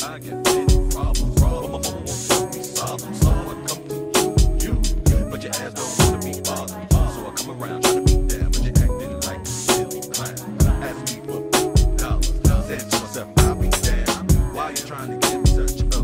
I get big problems, solve them. Someone come to you, but your ass don't wanna be bothered. So I come around trying to be there, but you're acting like a silly clown. Ask me for $50, said to myself, I'll be damned. Why you trying to give me such a